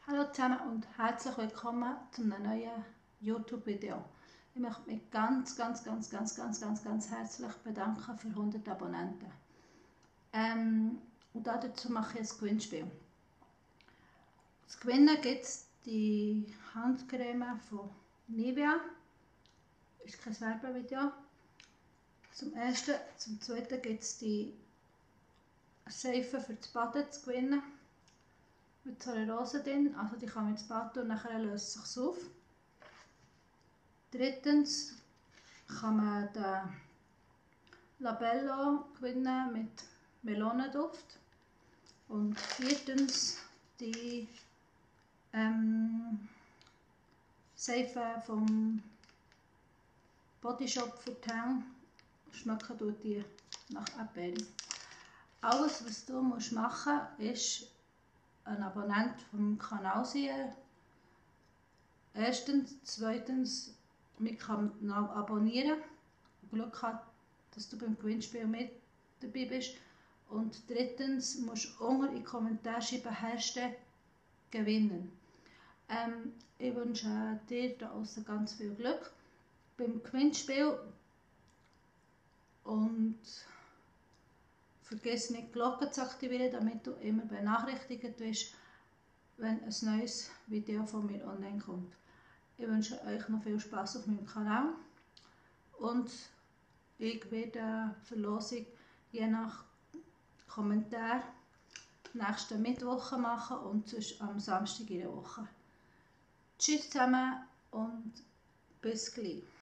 Hallo zusammen und herzlich willkommen zu einem neuen YouTube-Video. Ich möchte mich ganz herzlich bedanken für 100 Abonnenten. Und dazu mache ich ein Gewinnspiel. Zu gewinnen gibt es die Handcreme von Nivea. Ist kein Werbevideo. Zum ersten, zum zweiten gibt es die Seife für das Baden zu gewinnen. Mit so einer Rose drin, also die kann man ins Bad tun und nachher löst es sich auf. Drittens kann man den Labello gewinnen mit Melonenduft. Und viertens die Seife vom Body Shop für die Hände. Schmecken tut die nach Erdbeere. Alles, was du machen musst, ist ein Abonnent vom Kanal sein. Erstens, zweitens, man kann noch abonnieren. Glück hat, dass du beim Gewinnspiel mit dabei bist. Und drittens, musst du unten in die Kommentare schreiben, Hashtag gewinnen. Ich wünsche dir da draußen ganz viel Glück beim Gewinnspiel. Und vergiss nicht, die Glocke zu aktivieren, damit du immer benachrichtigt wirst, wenn ein neues Video von mir online kommt. Ich wünsche euch noch viel Spaß auf meinem Kanal und ich werde die Verlosung je nach Kommentar nächsten Mittwoch machen und sonst am Samstag in der Woche. Tschüss zusammen und bis gleich.